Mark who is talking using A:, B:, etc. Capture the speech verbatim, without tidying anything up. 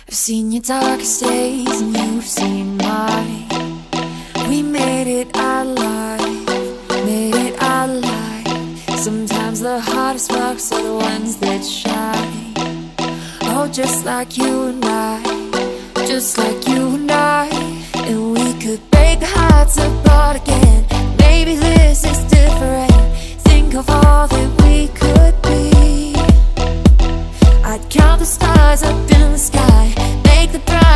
A: I've seen your darkest days and you've seen mine. We made it our life, made it our life. Sometimes the hardest sparks are the ones that shine. Oh, just like you and I, just like you and I. And we could break our hearts apart again. Maybe this is different. Think of all that we could be. I'd count the stars up in the sky, make the bright